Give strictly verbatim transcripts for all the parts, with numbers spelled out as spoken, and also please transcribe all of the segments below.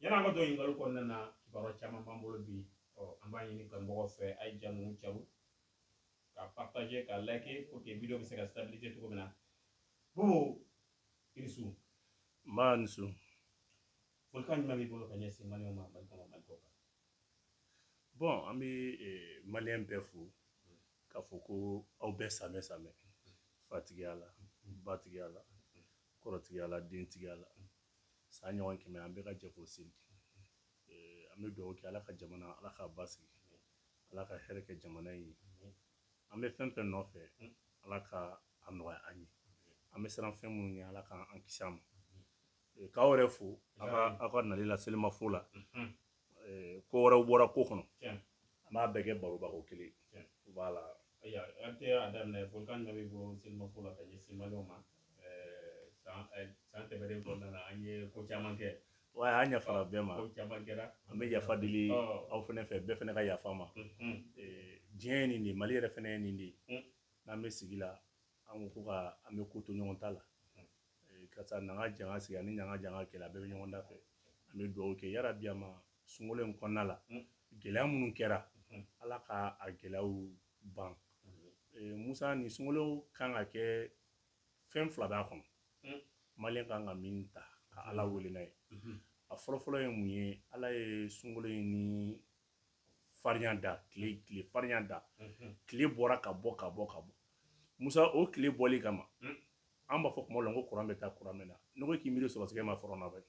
yana ko to ingal ko nana baro chama bambolo bi o ambani ni kan boko fe ay jamu chabu ka partager ka liker pour que vidéo bi se ka stabiliser tout comme na bobo irisu mansu volcan mami bolo kanya si mali ma mal ko mal ko bon ami malien befu ka foko au be same same fatigala batigala korotigala dentigala sa ɲɔgɔn kɛmɛ an bɛ ka jɛko seli an bɛ dugawu kɛ ala ka jamana ala ka basigi ala ka hɛrɛ kɛ jamana in ye an bɛ fɛn fɛn nɔfɛ ala ka a nɔgɔya an ye an bɛ siran fɛn minnu ye ala ka an kisi a ma k'aw yɛrɛ fo aw ka nali la selimafo la ko wɛrɛw bɔra ko kɔnɔ an b'a bɛɛ kɛ baroba ko kelen voilà ya an tɛ a daminɛ volcan dɔ bɛ bɔ selimafo la ka ɲɛsin maliɲɛw ma san tɛmɛnen kɔnɔna na an ye ko caman kɛ wa an yafara bɛɛ ma ko caman kɛra an bɛ yafa deli aw fɛnɛ fɛ bɛɛ fɛnɛ ka yafa ma diɲɛ ye nin de mali yɛrɛ fɛnɛ ye nin de n'an bɛ sigi la an ko ka an bɛ ko to ɲɔgɔn ta la karisa n'an ka janga sigi ani n'an ka janga kɛlɛ a bɛɛ bɛ ɲɔgɔn da fɛ an bɛ dugawu kɛ yarabi a ma sunkalo in kɔnɔna la gɛlɛya minnu kɛra ala ka a gɛlɛyaw ban musa ni sunkalo kan ka kɛ fɛn fila b'a kɔnɔ maliyɛn kan ka min ta ka ala wele n'a ye a fɔlɔfɔlɔ ye mun ye ala ye sunkalo in ni farinya da tile tile farinya da tile bɔra ka bɔ ka bɔ ka bɔ musa o tile bɔli kama an b'a fɔ kuma la ko kuran bɛ taa kuran bɛ na ne ko k'i miiri sɔrɔtigɛ ma fɔrɔ na bɛ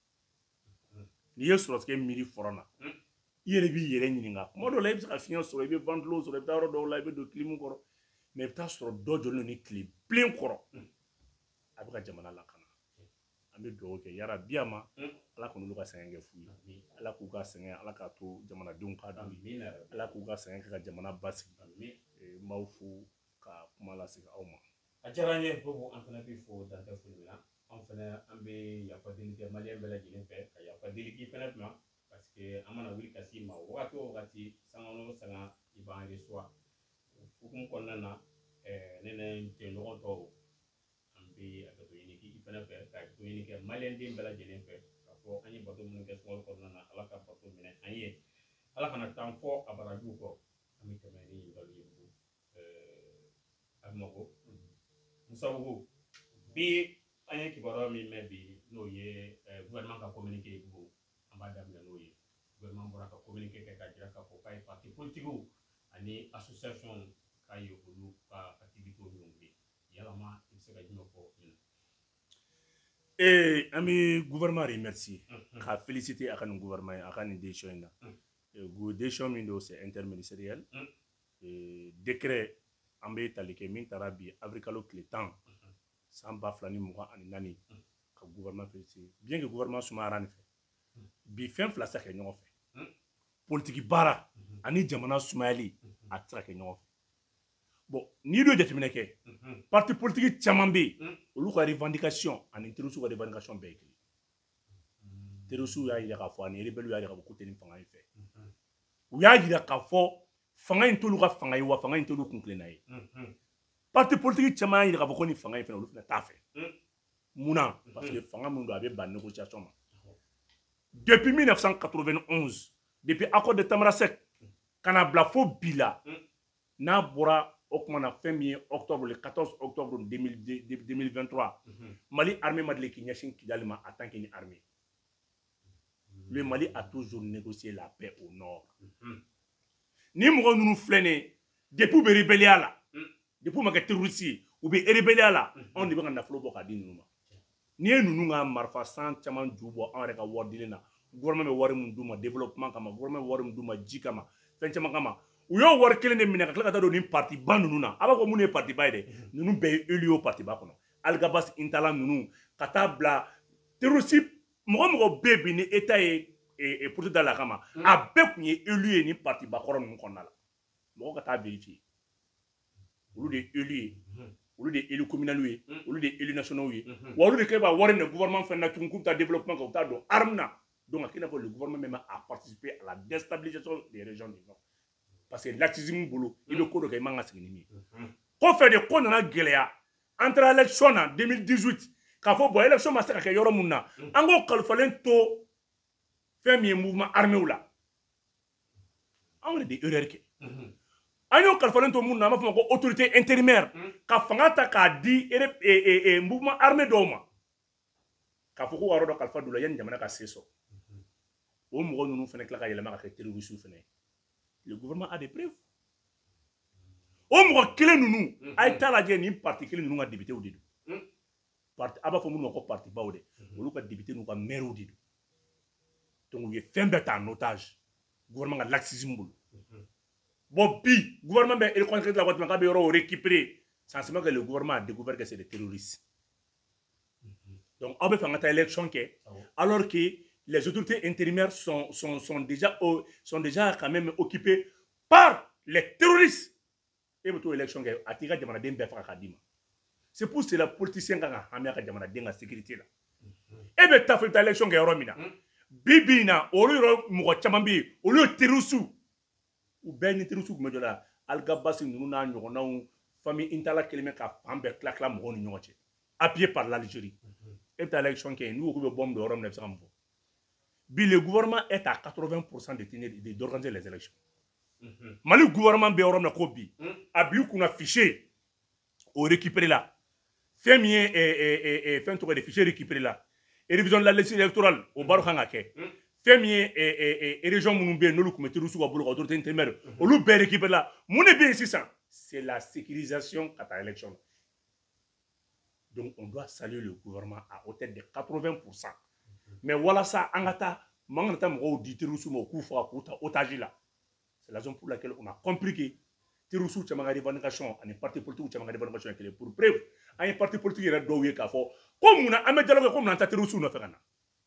n'i ye sɔrɔtigɛ miiri fɔrɔ na i yɛrɛ b'i yɛrɛ ɲininka kuma dɔw la i bɛ se ka fiɲɛ sɔrɔ i bɛ ventilo sɔrɔ i bɛ taa yɔrɔ dɔw la i bɛ don kilimu kɔrɔ mɛ i bɛ taa sɔrɔ dɔ jɔlen ni tile bilen kɔrɔ a bɛ ka jamana lakana an bɛ dugawu kɛ yara biya ma ala k'olu ka sɛgɛn kɛ fu ye ala k'u ka sɛgɛn ala k'a to jamanadenw ka don ala k'u ka sɛgɛn kɛ ka jamana basigi n b'aw fo ka kuma lase aw ma a diyara an ye bobo an fana bɛ fo dantɛ foli la an fana an bɛ yafa deli kɛ maliyɛn bɛɛ lajɛlen fɛ ka yafa deli k'i fana tuma parce que an mana wuli ka s'i ma wagati o wagati sanga o sanga i b'an reçoit hukumu kɔnɔna na ne ni n tɔɲɔgɔn tɔw an bɛ a ka to ɲini k'i fana fɛ ka to ɲini kɛ maliyɛn den bɛɛ lajɛlen fɛ k'a fɔ an ye bato minnu kɛ sunkalo kɔnɔna na ala ka bato minɛ an ye ala kana taa fɔ a barajiw kɔ an bɛ tɛmɛ ni ɲininkaliw ye a bɛ mako musabugu bi an ye kibaruya min mɛn bi n'o ye gouvernement ka communiqué bon an b'a daminɛ n'o ye gouvernement bɔra ka communiqué kɛ k'a jira k'a fɔ k'a ye parti politiques ani association k'a ye olu ka activités minnu bɛ yalama i bɛ se ka jumɛn fɔ nin na. ee an bɛ gouvernement remercier k'a féliciter a ka nin gouvernement ye a ka nin décision in na décision min don c'est interministériel décret an bɛ tali kɛ min taara bi avril kalo tile tan san ba fila ni mugan ani naani ka gouvernement féliciter bien que gouvernement sumayara nin fɛ bi fɛn fila se ka kɛ ɲɔgɔn fɛ politiki baara ani jamana sumayali a tɛ se ka kɛ ɲɔgɔn fɛ bon n'i dun ye jateminɛ kɛ parti politique caman bɛ yen olu ka revendication ani terroriste ka revendication bɛɛ ye kelen terroriste y'a jira k'a fɔ ani rebelle y'a jira k'a fɔ k'u tɛ nin fanga in fɛ u y'a jira k'a fɔ fanga in t'olu ka fanga ye wa fanga in t'olu kun tilenna ye parti politique caman y'a jira k'a fɔ ko nin fanga in fɛnɛ olu fɛnɛ t'a fɛ munna parce que fanga min don a bɛ ban négociation ma depuis mille neuf cent quatre-vingt-onze depuis accord de Tamarasek ka na bila fo bi la n'a bɔra o kuma na fɛn min ye octobre le quatorze octobre deux mille vingt-trois Mali armée ma deli k'i ɲɛsin Kidali ma en tant que une armée le Mali a toujours négocié la paix au nord ni mɔgɔ ninnu filɛ nin ye depuis u bɛ rébellion la depuis u ma kɛ terroriste ye u bɛ rébellion la anw de bɛ ka nafolo bɔ k'a di ninnu ma n'i ye ninnu ka marifa san caman ju bɔ anw yɛrɛ ka wari dilen na gouvernement bɛ wari min d'u ma développement kama gouvernement bɛ wari min d'u ma ji kama fɛn caman kama u y'o wari kelen de minɛ ka tila ka taa don nin parti ba ninnu na a b'a fɔ minnu ye parti ba ye dɛ ninnu bɛɛ ye élu o parti ba kɔnɔ Algabas Intala ninnu ka taa bila terroriste mɔgɔ mɔgɔ bɛ bi ni état ye politique da la kama a bɛɛ tun ye élu ye nin parti ba kɔrɔ ninnu kɔnɔna la mɔgɔ ka taa vérifier olu de ye élu ye olu de ye élu communal ye olu de ye élu nationaux ye wa olu de kɛ b'a wari minɛ gouvernement fɛn na tuguni k'u bɛ taa développement kɛ u bɛ taa don arme na donc a k'i n'a fɔ le gouvernement même a participé à la déstabilisation des régions du nord parce que laxisme bolo i bɛ ko dɔ kɛ i man ka sigi ni min ye kɔfɛ de ko nana gɛlɛya an taara élection na deux mille dix-huit k'a fɔ bon élection ma se ka kɛ yɔrɔ mun na an k'o kalifalen to fɛn min ye mouvement armé la anw yɛrɛ de erreur kɛ an y'o kalifalen to mun na an b'a fɔ ko autorité intérimaire ka fanga ta k'a di mouvement armé dɔw ma k'a fɔ ko yɔrɔ dɔ kalifa dɔ la yanni jamana ka se sɔrɔ o mɔgɔ ninnu fana tila ka yɛlɛma ka kɛ terroristes fana le gouvernement a des preuves o mɔgɔ kelen ninnu a ye taa lajɛ nin parti kelen ninnu ka députés de don parti a b'a fɔ minnu ma ko parti baw dɛ olu ka députés n'u ka maires de don donc u ye fɛn bɛɛ ta en otage gouvernement ka laxisme bolo bon bi gouvernement bɛ élections la waati min k'a bɛ yɔrɔ récupérer sensiblement que le gouvernement a découvert que c'est des terroristes donc aw bɛ fɛ an ka taa élection kɛ alors que les autorités intérimaires sont, sont, sont, déjà, euh, sont déjà quand même occupées par les terroristes. Et vous élection c'est pour cela que les politiciens ont la sécurité. Et bien, tu as fait l'élection qui est romina. Bibina, au lieu de Chamambi, au lieu de terroristes, ou bien les terroristes qui me disent là, Al-Gabas, nous avons famille Intala qui est en claque la appuyé par l'Algérie. Et puis l'élection qui est nous, nous avons bombe de Rome. Le gouvernement est à quatre-vingts pour cent d'organiser les élections. Mais le gouvernement est en Kobi. A bien qu'on a fiché au récupérer là. Fait mieux et fait un des fichiers récupérés là. Et révision de la liste électorale au Baroukangake. Fait mieux et région Mounoumbé, nous le commettons sous la autorité intérimaire. Au loup bien récupéré là. Mon bien six cents. C'est la sécurisation à ta élection. Donc on doit saluer le gouvernement à hauteur de quatre-vingts pour cent. Mais voilà ça, Angata, Mangata Moro dit Terrousou Mokoufa, otage là. C'est la raison pour laquelle on a compris que Terrousou Tchamaga revendication, un parti politique ou Tchamaga revendication qui est pour preuve. Un parti politique est doué qu'à fort. Comme on a un dialogue comme on a Terrousou n'a fait rien.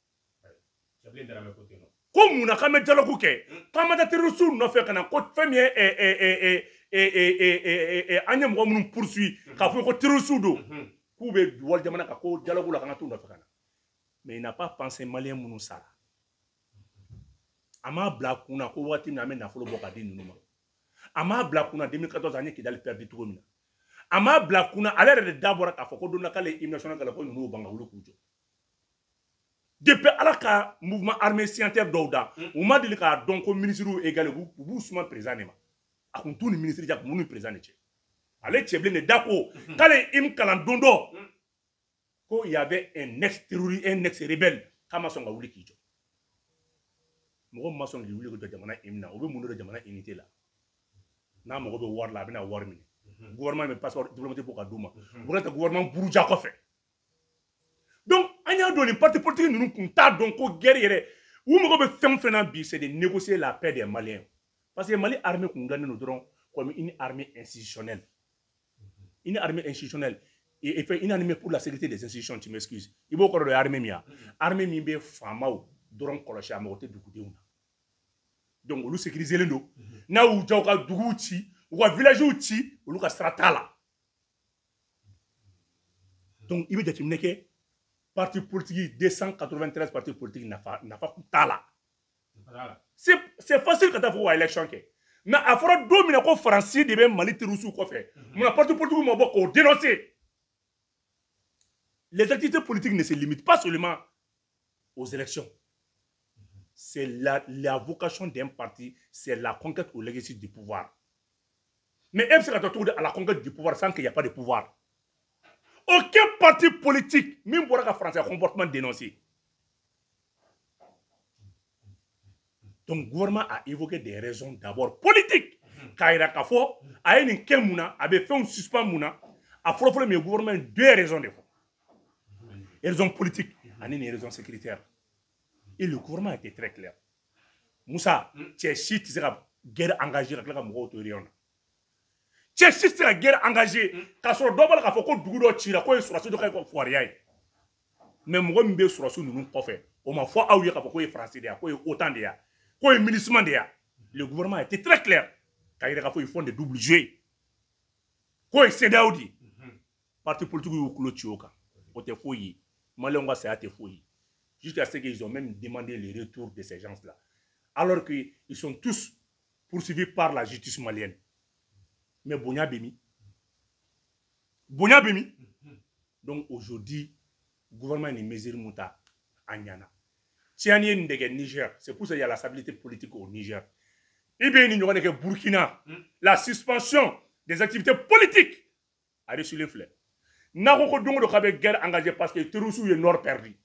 Comme on a un dialogue que, comme on a Terrousou n'a fait rien, quand famille et et et et et Agnam Romun poursuit, qu'a fait que Terrousou do, Koube, Waldemana, Kako, dialogue la Ranatou n'a fait rien. Mais il n'a pas pensé malien Mounoussara. Ama Blakuna, ko wati na me na folo bokadi numa. Ama Blakuna deux mille quatorze année qui dal perdu tout mina. Ama Blakuna à l'air de d'abord ka foko donna kale hymne national kala ko nunu banga wulu kujo. Depuis alaka mouvement armé scientifique douda, on m'a dit ka donc ministre égal vous vous souvent présent ma. Akun tout ni ministre jak munu présent ne. Ale tcheble ne dako kale hymne kala dondo. Il y avait un ex-terroriste, un ex-rebelle, comme son gaouli kijo. Moi, je suis venu de Jamana Imna, ou bien de Jamana Unité là. Na mo be war la bina war mini. Gouvernement me passeport diplomatique pour Kadouma. Vous êtes gouvernement Bourouja ko fait. Donc, on a donné parti politique nous nous ta donc ko guerrier. Ou mo be fem fena bi c'est de négocier la paix des Maliens. Parce que Mali armée qu'on gagne nous dirons comme une armée institutionnelle. Une armée institutionnelle. Et fait une armée pour la sécurité des institutions, tu m'excuses. Il faut qu'on ait l'armée mia. Armée mi be fama ou durant kolocha moté du côté una. Donc on sécuriser les dos. Na ou jauka duguti, ou village outi, ou ka stratala. Donc immédiatement que parti politique deux cent quatre-vingt-treize partis politiques n'a pas n'a pas tala. C'est c'est facile quand tu as élection que. Mais à fora dominer ko français de même Mali Terrousou ko fait. Mon parti politique mo boko dénoncer. Les activités politiques ne se limitent pas seulement aux élections. C'est la, la vocation d'un parti, c'est la conquête ou l'exercice du pouvoir. Mais M C K T à la conquête du pouvoir sans qu'il n'y a pas de pouvoir. Aucun parti politique, même pour la France, a un comportement dénoncé. Donc, le gouvernement a évoqué des raisons d'abord politiques. Kaira Kafo, a une Kemouna, avait fait un suspens Mouna, a fait le gouvernement deux raisons de fois. Des raisons politiques, et des raisons sécuritaires. Et le gouvernement a été très clair. Moussa, tu es si tu es guerre engagée avec la Mourotorion. Tu es si tu es guerre engagée, car sur le double, il faut que tu aies tiré, qu'il y ait sur la suite de Fouriaï. Mais moi, je suis sur la suite de nous faire. On m'a fait à ouïe, qu'il y ait français, qu'il y ait autant de ya, qu'il y ait ministre de ya. Le gouvernement a été très clair. Car il faut des doubles jeux. Qu'il y ait Sédaoudi. Parti politique ou Clotioka. On te fouille. Malonga c'est à te fouiller. Jusqu'à ce qu'ils ont même demandé le retour de ces gens-là. Alors qu'ils sont tous poursuivis par la justice malienne. Mais Bonya Bemi. Bonya Bemi. Donc aujourd'hui, le gouvernement est mesure mouta Anyana. tiani ndege Niger. C'est pour ça qu'il y a la stabilité politique au Niger. Et bien, il y a Burkina, la suspension des activités politiques a reçu les fleurs. N'avons pas de guerre engagée parce que Terrousou est nord perdu.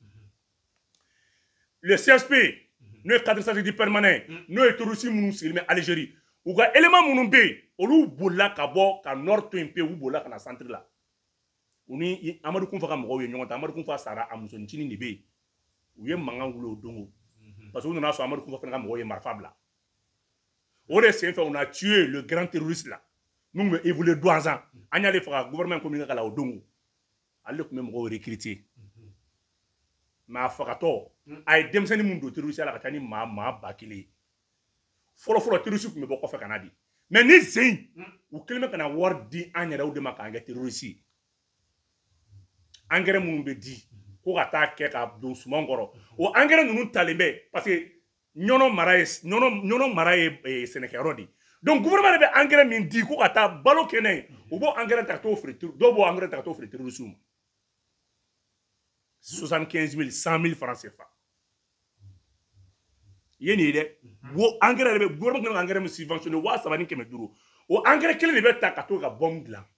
Le C S P, nous sommes cadre stratégique permanent, nous sommes Terrousou Mounoussi, mais Algérie. Ou ga élément Mounoubé, ou boula kabo, ka nord to impé, ou boula ka na centre là. Ou ni Amadou Kounfa Kamoro, Amadou Kounfa Sara, Amouson Chini Nibé, ou yé Mangangulo Dongo. Parce que nous avons Amadou Kounfa Kamoro, Marfabla. On a tué le grand terroriste là. Nous avons évolué deux ans. On a fait le gouvernement communal là au Dongo. On a même recruté. Mais à Fakato, à Demseni Mundo, terroriste là, Katani ma ma bakili. Folo folo terroriste mais beaucoup fait Canadi. Mais ni Zin ou quelqu'un qui a war dit en yera ou de makanga terroriste. Engrais Mumbe dit ko attaque ka don sumangoro. O engrais nous talibé parce que nyono maraye nyono nyono maraye Sénégal di. Donc gouvernement be engrais min di ko ata balo kene ou bo engrais ta to offrir do bo engrais ta to offrir terroriste. soixante-quinze mille, cent mille francs C F A. Yeni de wo engrais be gouvernement ko engrais me subventionné wa sabani keme duro. O engrais kele be ta ka to ka bombe là.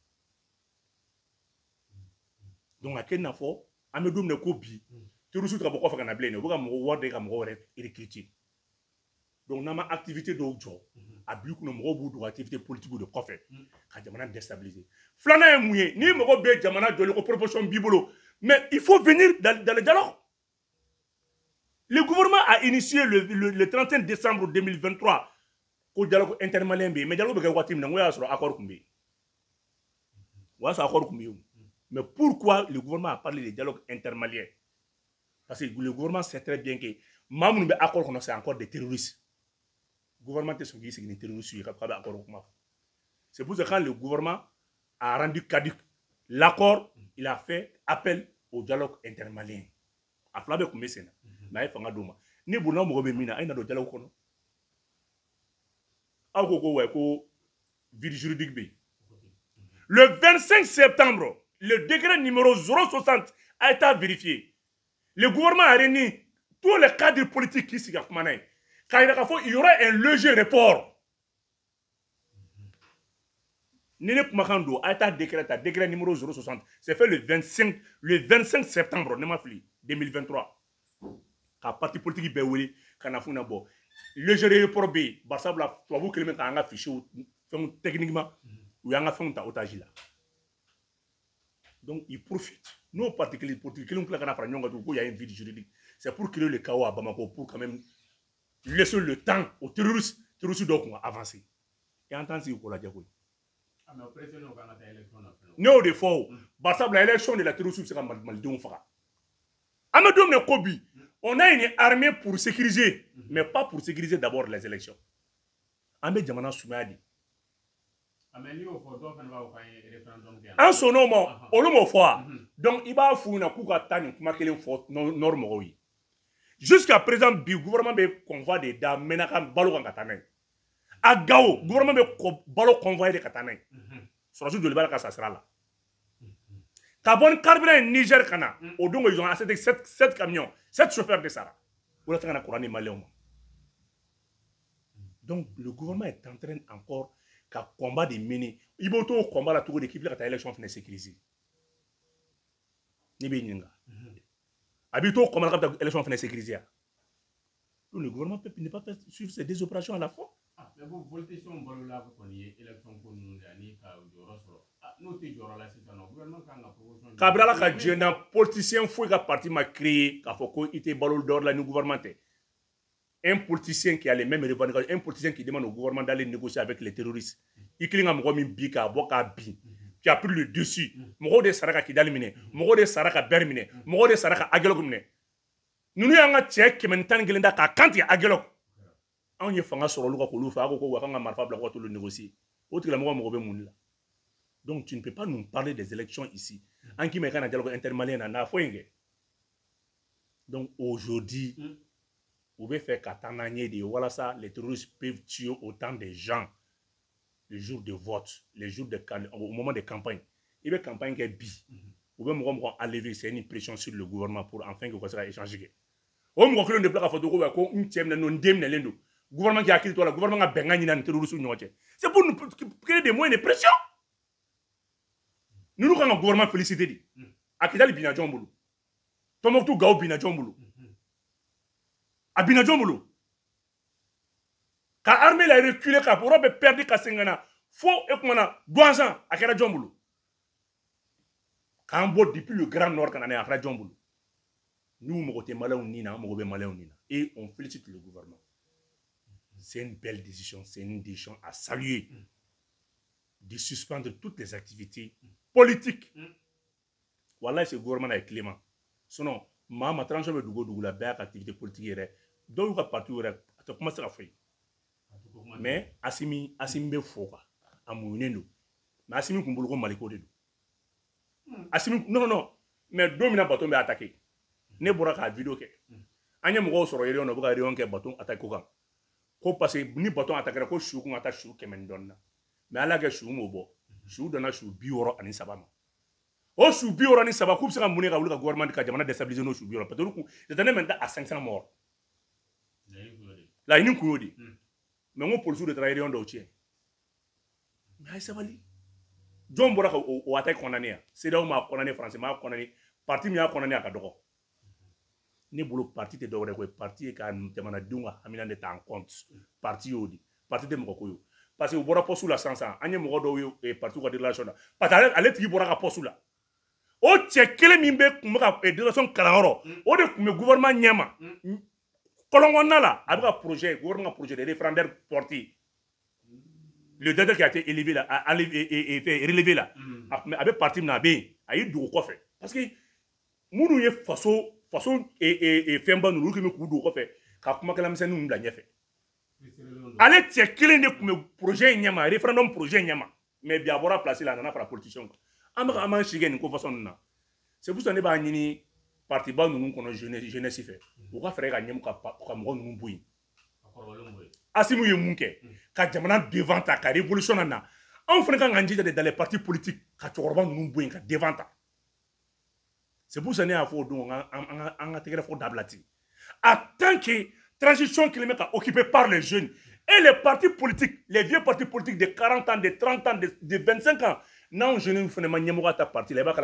Donc à quel nafo amedum ne ko bi terroriste ka boko fa kana blé ne bo ka mo worde ka mo wore recruter. Donc nama activité do jo a bi ko no mo bu do activité politique de kofe ka jamana déstabiliser. Flana mouye ni mo be jamana joli ko proposition bibolo. Mais il faut venir dans, dans le dialogue. Le gouvernement a initié le, le, le trente et un décembre deux mille vingt-trois le dialogue intermalien. Mais le dialogue est accord. Mais pourquoi le gouvernement a parlé de dialogue intermalien? Parce que le gouvernement sait très bien que même si accord c'est encore des terroristes. Le gouvernement est des terroristes. C'est pour ça que quand le gouvernement a rendu caduc l'accord, il a fait appel au dialogue intermalien. A flabe kumbe sena. Na efanga doma. Ni buna mo be mina aina do dialogue kono. A ko ko we ko vide juridique be. Le vingt-cinq septembre, le décret numéro zéro soixante a été vérifié. Le gouvernement a réuni tous les cadres politiques qui s'y kumanaï. Quand il y aura un léger report. Nene Kumakando a été décret, décret numéro zéro soixante. C'est fait le vingt-cinq, le vingt-cinq septembre deux mille vingt-trois. Quand parti politique Béouli, quand on a fait un bon. Le géré pour B, Barsabla, tu as vu que le mec a affiché techniquement, ou a fait un otage là. Donc il profite. Nous, particuliers politiques, qui nous plaît quand il y a une vie juridique, c'est pour créer le chaos à Bamako, pour quand même laisser le temps aux terroristes, terroristes donc avancer. Et entendre si vous la diable. Non, de faux. Barsab la élection de la terrorisme sera mal mal fera. Amadou ne Kobi, on a une armée pour sécuriser, mais pas pour sécuriser d'abord les élections. Amé Djamana Soumadi. En son nom, on le fois. Donc il va fouiller na kuka tani kuma kelen fo norme oui. Jusqu'à présent, le gouvernement be convoi de da menaka balo kan katane. A Gao, le gouvernement be balo convoyé de katane. Sur la suite de l'Ibaraka, ça sera là. Kabon carburant Niger Kana, au Dongo, ils ont acheté sept camions, sept chauffeurs de Sara. Pour la Coran Malien. Donc, le gouvernement est en train encore de combat des mini. Il va tout combat la tour d'équipe là, l'élection finit sécurisée. Nibi Ninga. Habito combat l'élection finit sécurisée. Le gouvernement ne peut pas suivre ces deux opérations à la fois. Mais vous votez sur un ballon là pour qu'on y ait élection pour nous gagner car du ressort. Ah, nous t'es genre là c'est ça non gouvernement quand la proposition. Kabila ka jena politicien fou ka parti m'a créé ka foko ité ballon d'or la nous gouvernementé. Un politicien qui a les mêmes revendications, un politicien qui demande au gouvernement d'aller négocier avec les terroristes. Il klinga mo mi bika boka bi qui a pris le dessus. Mo de saraka ki dalimine, mo de saraka bermine, mo de saraka agelogumne. Nous nous avons check qui maintenant gelenda ka kanti agelog. On y fanga sur le ko lufa ko ko nga marfa bla ko to le négocier autre la mo mo be mun la. Donc tu ne peux pas nous parler des élections ici en qui me kana dialogue intermalien na foinge. Donc aujourd'hui mm. vous pouvez faire katananye de voilà ça les terroristes peuvent tuer autant de gens le jour de vote les jours de au moment de campagne il y a campagne qui est bi vous pouvez me enlever c'est une pression sur le gouvernement pour enfin que ça sera échangé. o mo ko le blaka photo ko ko ntiem na non dem na lendo gouvernement qui a quitté le gouvernement a benga ni nan terroristes ñoté c'est pour nous créer des moyens de pression nous nous quand gouvernement félicité di akitali bina jombulu tomoktu gaw bina jombulu abina jombulu ka armée la reculé ka pour be perdre ka sengana fo e kumana douze ans akera jombulu quand bo depuis le grand nord kana akera jombulu nous mo côté malaw nina mo be malaw nina et on félicite le gouvernement. C'est une belle décision, c'est une décision à saluer de suspendre toutes les activités politiques. Voilà, ce gouvernement est clément. Sinon, ma ma tranche me dugo dugo la belle activité politique est donc ka parti ore to commence à faire. Mais asimi asimi be foka amunendo. Mais asimi kumbulu ko maliko de. Asimi non non mais domina bateau be attaquer. Ne bora ka vidéo ke. Anya mo go soro yero no buga rion ke bateau attaque ko kan. Ko parce que ni bateau attaquer ko chou ko ata chou kemen donna. Mais ala ke chou mo bo. Chou donna chou bioro ani sabama. O chou bioro ani sabama ko sera muni ka wulu ka gouvernement ka jamana déstabiliser no chou bioro parce que c'est un maintenant à cinq cents morts. La ini ko yodi. Mais on police de travailler on do tie. Mais ça va li. John bora ko o attaque condamné. C'est là où ma condamné français ma condamné parti mi a condamné aka doko. Ni bolo parti te dɔwɛrɛ ko parti ka jamanadenw ka hamina de ta en compte parti y'o di parti tɛ mɔgɔ ko ye parce que u bɔra poste la sisan sisan an ye mɔgɔ dɔw ye parti ka déclaration na parce que ale tigi bɔra ka poste la o cɛ kelen min bɛ kun bɛ ka déclaration kalanyɔrɔ o de kun bɛ gouvernement ɲɛma kɔlɔnkɔnɔna la a bɛ ka projet gouvernement ka projet de référendaire porté le directeur qui a été élevé là a relevé là a bɛ parti min na a bɛ yen a y'i dogo kɔfɛ parce que minnu ye faso façon et et femba nous qui me coup do fait ka kuma kala misen nous la ñefe ale tie kelen de kuma projet ñama référendum projet ñama mais bien avoir placé la nana para politicien amaka aman chigen ko façon na c'est pour ça ne ba ñini parti ba nous kono jeunesse jeunesse fait o ka fere ka ñem ka ka mo nous buyi asimu ye munke ka jamana devant ta ka révolution na on fene ka ngandi dans les partis politiques ka chorba nous buyi ka devant ta. C'est pour ça que nous avons fait d'ablati. En tant que transition climatique occupée par les jeunes et les partis politiques, les vieux partis politiques de quarante ans, de trente ans, de, de vingt-cinq ans, nous jeunes nous faisons ta parti, les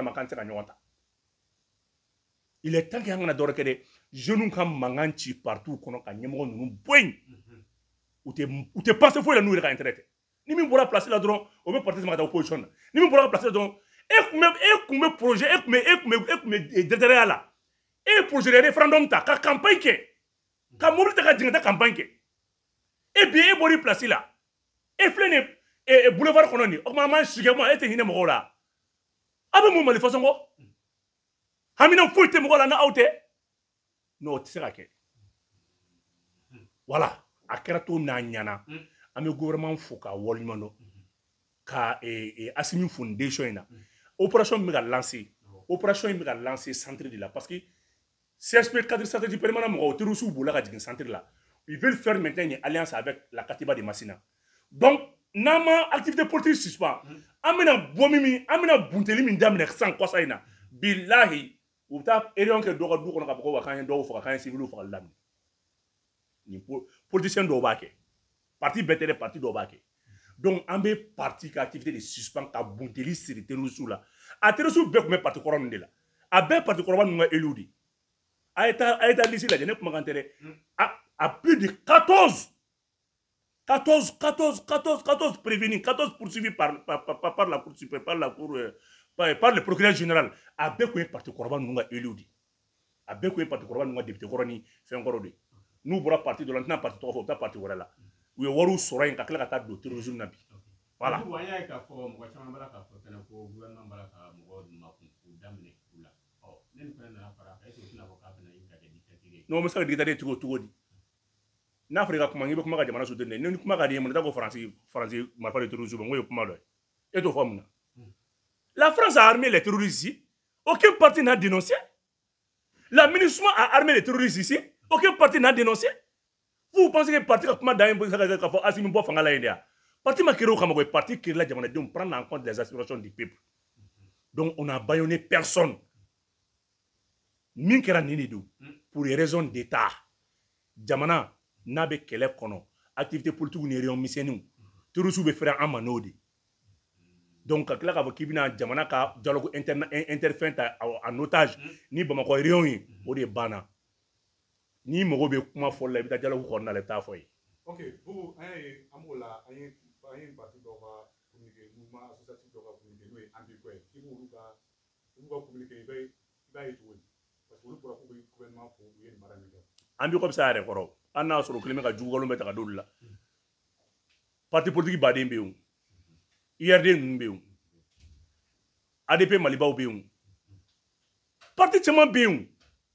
il est temps que nous avons que les jeunes nous manganti partout qu'on a nous nous boigne. Ou te penses qu'il faut nous les intérêter. Ni même pour la placer là-dedans, on veut partir de l'opposition. Ni même pour la placer là-dedans. Et comme un projet, et comme derrière là, et projet de référendum ta, ka campagne ke, ka mobilité ka dingata campagne ke, et bien et bori placé là, et flène et boulevard kononi, o maman sigemo et tenine mo là, abe mo mali façon ko, hamina foite mo là na auté, no tsira ke, voilà, akera to na nyana, ame gouvernement foka wolmano, ka et Assimi Foundation na. Opération me lancé opération me lancé centre de là parce que C S P cadre stratégique permanent mo autour sous boula ka digin centre là ils veulent faire maintenant une alliance avec la Katiba de Massina donc nama activité politique suspend amena bomimi amena bunteli min damne sans quoi ça ina billahi ou ta erion que doga du ko ka ko kan do fo kan civil fo lam ni politicien do ba ke parti betere parti do ba ke. Donc, on a parti qui activité de suspens à Bundeli sur le terrorisme là. À terrorisme, on a parti couronne là. À bien parti couronne, on a éludé. À état à état ici là, je n'ai pas entendu. À plus de quatorze, quatorze, quatorze, quatorze, quatorze prévenus, quatorze poursuivis par par par par la cour suprême, par la cour par par le procureur général. À bien parti couronne, on a éludé. À bien parti couronne, on a député couronne, fait encore de. Nous voilà parti de l'antenne parti trois fois, parti voilà. We waru sora in kakla kata do terrorisme nabi voilà wanya ka fo mo kwa chama baraka fo kana ko gouvernement baraka mo ma ku damne kula oh nen ko na para ka eso na ko ka na inga de dictature no mo sa dictature tugo tugo di na afrika kuma ngibe kuma ka jamana sudene nen kuma ka di mo ta ko français français ma fa de terrorisme ngo yo kuma do et to famna la France a armé les terroristes ici aucun parti n'a dénoncé la MINUSMA a armé les terroristes ici aucun parti n'a dénoncé. Vous pensez que le parti comme dans un Assimi Bo Fangala India, parti Makero Kamago, parti qui est là, on prendre en compte les aspirations du peuple. Donc on n'a baïonné personne. Minkera Ninidou. pour les raisons d'état jamana n'a be kɛlɛ kɔnɔ activité politique ni réunion misɛnniw terroristes be fɛrɛ an ma n'o de donc ka tila k'a fɔ k'i bɛna jamana ka dialogue interne interfɛn ta en otage ni Bamakɔ réunion ye o de banna ni mago bɛ kuma fɔli la i bɛ taa dialogue kɔnɔna la i bɛ taa fɔ ye. ok Boubou an ye an b'o la an ye an ye parti dɔw ka communiqué mouvement associatif dɔw ka communiqué n'o ye Ambico ye i b'olu ka olu ka communiqué i bɛ i b'a ye cogo di parce que olu bɔra k'u bɛ gouvernement fo u ye nin baara min kɛ. Ambico bɛ se a yɛrɛ kɔrɔ hali n'a sɔrɔ o kelen bɛ ka jugugalon bɛ ta ka d'olu la parti politique baden bɛ yen I R D ninnu bɛ yen A D P Malibaw bɛ yen parti caman bɛ yen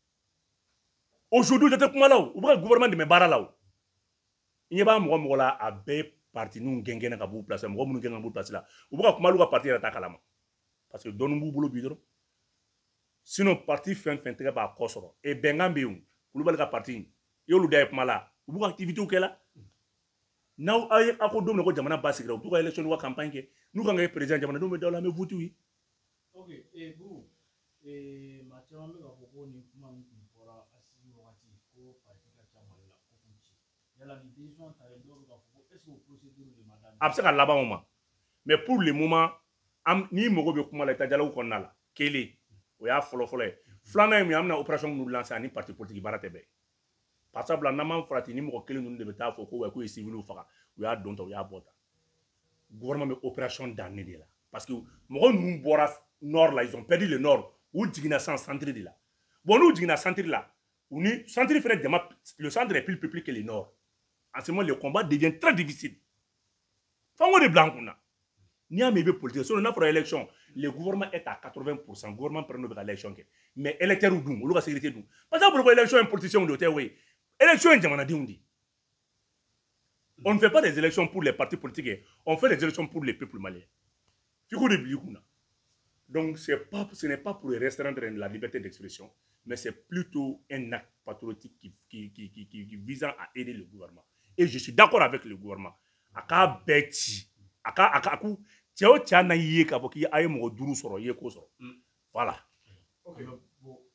aujourd'hui jate kuma la u bɛ ka gouvernement dɛmɛ baara la o i ɲɛ b'a mɔgɔ mɔgɔ la a bɛɛ ye parti ninnu gɛngɛnna ka b'u place la mɔgɔ minnu gɛngɛnna ka b'u place la u bɛ ka kuma olu ka parti yɛrɛ ta kalama parce que dɔɔnin b'u bolo bi dɔrɔn sinon parti fɛn fɛn tɛgɛ b'a kɔ sɔrɔ et bɛnkan bɛ yen Kulubali ka parti i y'olu da ye kuma la u b'u ka activités kɛ la n'aw a ye a ko don min na ko jamana ba sigira u b'u ka élection n'u ka campagne kɛ n'u kan ka kɛ président jamanadenw bɛ da la an bɛ vote ye. ok ee Boubou ee maa caman bɛ k'a fɔ ko nin kuma in tun fɔra Assimi wagati ko parti ka ca Mali la ko k'u ci yala ni décision ta ye dɔw bɛ k'a fɔ ko est ce que o procédure de ma daminɛ. A bɛ se ka laban o ma mais pour le moment am n'i mago bɛ kuma la i ta dialogue kɔnɔna la kelen o y'a fɔlɔ fɔlɔ ye filanan ye mun ye an bɛna opération minnu lancer ani parti politique baara tɛ bɛn par exemple n'an m'an farati ni mɔgɔ kelen ninnu de bɛ taa fɔ ko wa k'u ye civils faga u y'a don ta u y'a bɔ ta gouvernement bɛ opération daminɛ de la parce que mɔgɔ ninnu bɔra nord la ils ont perdu le nord u jiginna san centre de la bon n'u jiginna centre la u ni centre fɛnɛ dama le centre est plus peuplé que le nord en ce moment le combat devient très difficile fango de bila an kunna n'i y'a mɛn i bɛ politique sinon n'a fɔra élection le gouvernement est à quatre-vingts pour cent gouvernement pɛrɛn bɛ ka élection kɛ mais électeurs dun olu ka sécurité dun parce que a bolo ko élection ye politicien de o tɛ o ye élection ye jamanadenw de on ne fait pas des élections pour les partis politiques on fait des élections pour les peuples maliens f'i k'o de bila i kunna. Donc, pas, ce n'est pas pour restreindre la liberté d'expression, mais c'est plutôt un acte patriotique qui, qui, qui, qui, qui, qui visant à aider le gouvernement. Et je suis d'accord avec le gouvernement. Aka beti, aka aka aku, tiao tia na yé ka boki aye mo duru soro yé ko soro. Voilà. Ok. Bo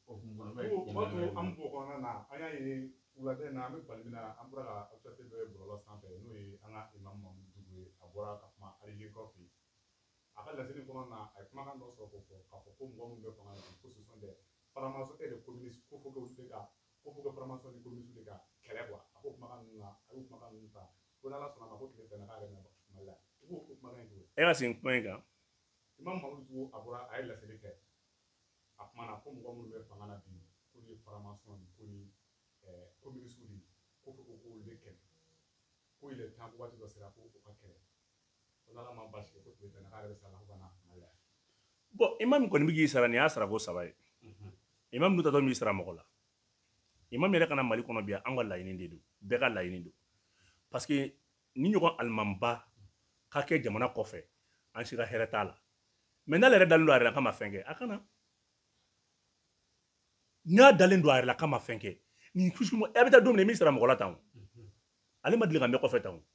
bo am bo kona na aya yi ulade na me balbina am bra actualité be bolo santé no yi anga imam mam dugwe abora ka ma ali kofi. Après la série comment a comment on se retrouve quand on peut voir nous pendant la position des formations et des communistes pour que vous les gars pour que formation des communistes les gars quelle est quoi après comment on a après comment on a on a la sonne à votre les dans la arène là vous comment on dit et là c'est un point gars imam Mamadou abora a la série que après on a comme on nous pendant la vie pour les formations pour les communistes pour que vous les quel pour les temps pour voir sera pour pour quel bon imam kɔni bɛ k'i sara nin y'a sara ko saba ye imam dun tatɔ min sara mɔgɔ la imam yɛrɛ kana Mali kɔnɔ bi an ka laɲini de don bɛɛ ka laɲini don parce que ni ɲɔgɔn alimanba ka kɛ jamana kɔfɛ an si ka hɛrɛ t'a la mais n'ale yɛrɛ dalen don a yɛrɛ la k'a ma fɛn kɛ a kana n'a dalen don a yɛrɛ la k'a ma fɛn kɛ nin kusumu e bɛ taa don min na min sara mɔgɔ la tan ale ma deli ka mɛn kɔfɛ tan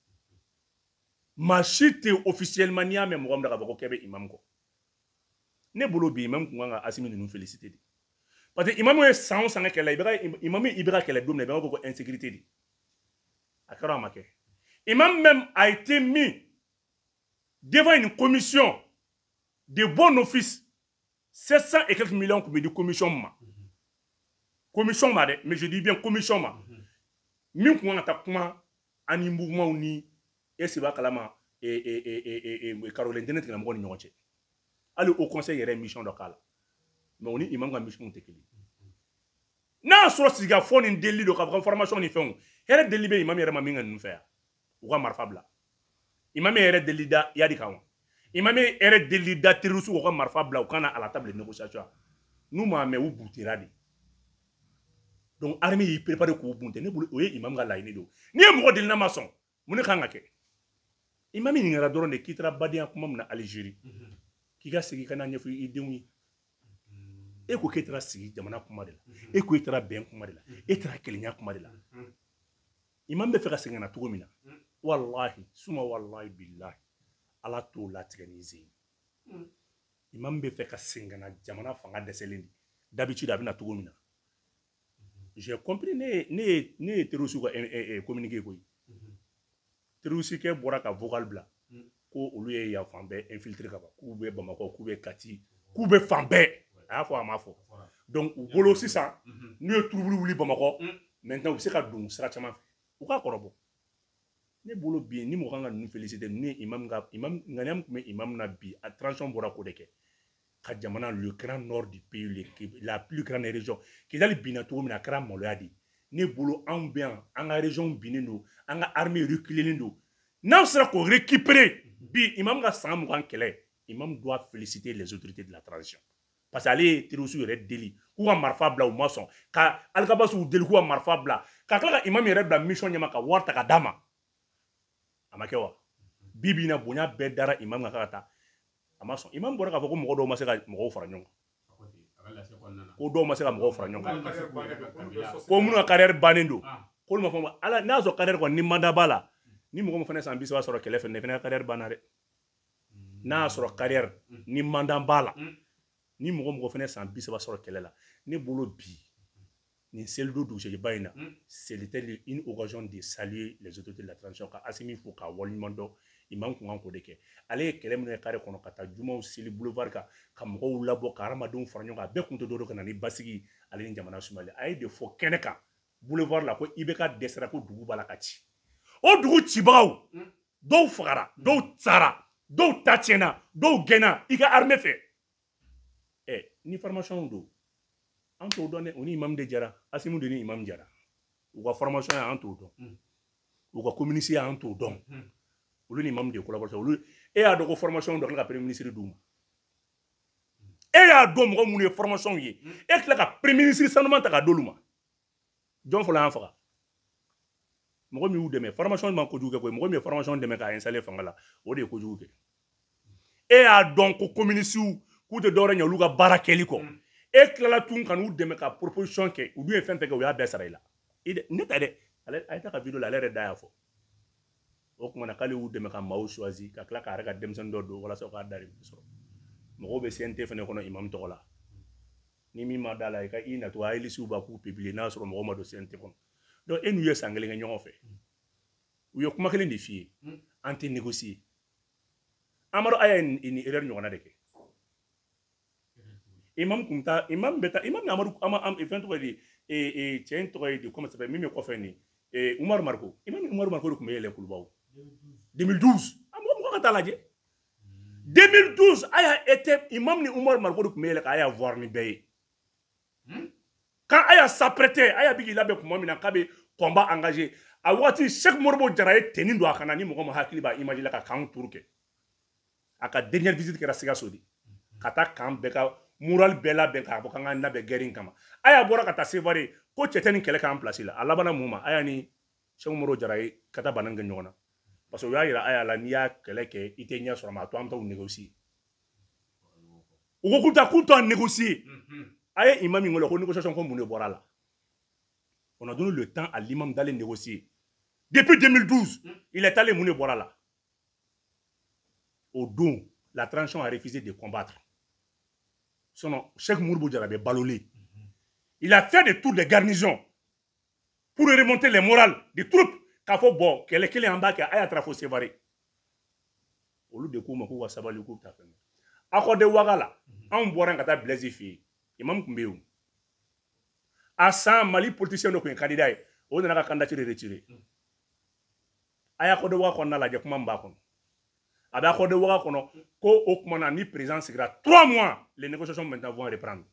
maa si tɛ officiellement n'i y'a mɛn mɔgɔ min na k'a fɔ ko kɛ bɛ imam kɔ ne bolo bi imam kun kan ka Assimi ninnu féliciter de parce que imam ye san o san kɛ kɛlɛ i bɛ imam i bɛ ka kɛlɛ don min na i bɛ ko ko insécurité de a kɛra a ma kɛ imam même a été mis devant une commission de bon office sept cents et quelques millions kun bɛ di commission ma commission ma dɛ mais je dis bien commission ma min kun kan ka taa kuma ani mouvement ni esi b'a kalama Caroline Tene tigilamɔgɔw ni ɲɔgɔn cɛ hali au conseil yɛrɛ mission dɔ k'a la mais o ni imam ka mission tɛ kelen n'a sɔrɔ sigikafɔ ni deli don ka fɔ formation ni fɛnw hɛrɛ deli bɛ imam yɛrɛ ma min ka ninnu fɛ yan u ka marifa bila imam yɛrɛ deli da yadi kan wa imam yɛrɛ deli da terroriste u ka marifa bila u kana à la table de négociation n'u m'a mɛn u butera de donc armée y'i préparé k'u bunte ne bolo o ye imam ka laɲini don n'i ye mɔgɔ deli n'a ma sɔn mun de kan ka kɛ imam ɲininkara dɔrɔn de k'i taara badenya kuma min na Algérie k'i ka segin ka na ɲɛfɔ i denw ye e ko k'e taara sigi jamana kuma de la e ko e taara bɛn kuma de la e taara kelenya kuma de la imam bɛ fɛ ka segin ka na cogo min na wallahi suma wallahi billahi ala t'o latigɛ ni sen imam bɛ fɛ ka segin ka na jamana fanga dɛsɛlen de d'habitude a bɛ na cogo min na j'ai compris ne ne ne terroriste ka communiquer koyi terroriste ke bɔra ka vocal bila ko olu ye yan fan bɛɛ infiltré ka ban k'u bɛ Bamakɔ k'u bɛ Kati k'u bɛ fan bɛɛ a y'a fɔ a m'a fɔ donc u bolo sisan n'u ye turuburu wuli Bamakɔ maintenant u bɛ se ka don sira caman fɛ u k'a kɔrɔbɔ ne bolo bi ni mɔgɔ kan ka ninnu féliciter ni imam ka imam ŋaniya tun bɛ imam na bi a transition bɔra ko de kɛ ka jamana le grand nord du pays la plus grande région Kidali binna cogo min na a kɛra maloya de ne bolo anw bɛ yan an ka région binnen don an ka armée reculelen don n'aw sera k'o récupérer bi imam ka san mugan kɛlɛ imam doit féliciter les autorités de la transition parce que ale ye terroriste yɛrɛ deli k'u ka marifa bila u ma sɔn ka alikabasiw deli k'u ka marifa bila ka tila ka imam yɛrɛ bila mission ɲɛma ka wari ta ka d'a ma a ma kɛ wa bi bi in na bonya bɛɛ dara imam kan ka taa a ma sɔn imam bɔra k'a fɔ ko mɔgɔ dɔw ma se ka mɔgɔw fara ɲɔgɔn kan ko dɔw ma se ka mɔgɔw fara ɲɔgɔn kan ko minnu ka carrière bannen don k'olu ma fɔ ala n'a sɔrɔ carrière kɔni ni mandat b'a la ni mɔgɔ min fana san bi saba sɔrɔ kɛlɛ fɛ ne fana ka carrière banna dɛ n'a sɔrɔ carrière ni mandat b'a la ni mɔgɔ mɔgɔ fana san bi saba sɔrɔ kɛlɛ la ne bolo bi ni selido dugusɛjɛba in na c'était une occasion de saluer les autorités de la transition ka Asimi fo ka waliɲuman dɔn imam kun kan k'o de kɛ ale ye kɛlɛ minnu kɛ kare kɔnɔ ka taa jumaw seli boulevard kan ka mɔgɔw labɔ ka hadamadenw fara ɲɔgɔn kan a bɛɛ kun tɛ dɔ ka na ni basigi ale ni jamana sumali a ye de fɔ kɛnɛ kan boulevard la ko I B K dɛsɛra ko dugu b'a la ka ci o dugu cibagaw dɔw fagara dɔw sara dɔw ta tiɲɛna dɔw gɛnna i ka armée fɛ ɛ ni formation don an t'o dɔn dɛ o ni imam de jara Asimu de ni imam jara u ka formation an t'o dɔn u ka communiqué an t'o dɔn olu ni imam de collaboration olu e y'a dɔn ko formation dɔ ka premier ministre d'u ma e y'a dɔn mɔgɔ minnu ye formation ye e tila ka premier ministre sanuman ta ka d'olu ma jɔn fɔlɔ y'an faga mɔgɔ min y'u dɛmɛ formation man kojugu kɛ koyi mɔgɔ min ye formation dɛmɛ k'a installer fanga la o de ye kojugu kɛ e y'a dɔn ko communiste k'u tɛ dɔwɛrɛ ɲɛ olu ka baara kɛli kɔ e tilala tun ka n'u dɛmɛ ka proposition kɛ u dun ye fɛn fɛn kɛ u y'a bɛɛ sara i la ne ta dɛ a ye ta ka video la ale yɛrɛ da y'a fɔ o kuma na k'ale y'u dɛmɛ ka maaw choisi ka tila k'a yɛrɛ ka denmisɛnnin dɔ don walasa u k'a darimɛ sɔrɔ mɔgɔw bɛ C N T fɛnɛ kɔnɔ imam tɔgɔ la ni min ma da la i ka i nato a ye lisiw b'a k'u publier n'a sɔrɔ mɔgɔw ma don C N T kɔnɔ donc e n'u ye san kelen kɛ ɲɔgɔn fɛ u ye kuma kelen de f'i ye an tɛ négocier Amadu a ye nin erreur ɲɔgɔnna de kɛ imam kun ta imam bɛ taa imam ni Amadu fɛn tɔgɔ ye de cɛ in tɔgɔ ye de comment ça s'appelle min bɛ kɔfɛ nin Umaru Mariko imam Umaru Mariko de tun bɛ yɛlɛ Kulubaw deux mille douze a mɔgɔ mɔgɔ ka taa lajɛ deux mille douze a y'a été imam ni Umaru Mariko de tun bɛ yɛlɛ k'a y'a voir ni bɛɛ ye quand a y'a s'apprêter a y'a bi k'i labɛn kuma min na k'a bɛ combat engagé a waati Cheikh Modibo Jara ye tenue don a kan na ni mɔgɔ ma hakili b'a image la ka kan turu kɛ a ka dernière visite kɛra Sikaso de ka taa kan bɛɛ ka mural bɛɛ labɛn k'a fɔ k'an ka labɛn guerre in kama a y'a bɔra ka taa Sevare ko cɛ tɛ nin kɛlɛ k'an place la a labanna mun ma a y'a ni Cheikh Modibo Jara ye ka taa bana kɛ ɲɔgɔn na parce que o y'a yira a y'a la n'i y'a kɛlɛ kɛ i tɛ ɲɛ sɔrɔ ma a to an bɛ taa u négocier u ko k'u ta k'u to a négocier a ye imam min wele ko négociation ko mun de bɔra la on a donné le temps à l'imam d'aller négocier depuis deux mille douze il est allé mun de bɔra la au don la transition a refusé de combattre sinon Cheikh Modibo Jara bɛ balolé il a fait des tours de garnison pour remonter les morales des troupes k'a fɔ bon kɛlɛ kelen an b'a kɛ a y'a taara fo Sevare olu de k'u ma k'u ka sabali k'u ta fɛn Accordé Ouaga la anw bɔra ka taa Blaise fɛ yen imam tun bɛ yen a san Mali politicien dɔ tun ye candidat ye o nana ka candidature retiré a y'a Accordé Ouaga kɔnɔna lajɛ kuma min b'a kɔnɔ a bɛ Accordé Ouaga kɔnɔ ko o kuma na ni président sigira trois mois les négociations maintenant vont reprendre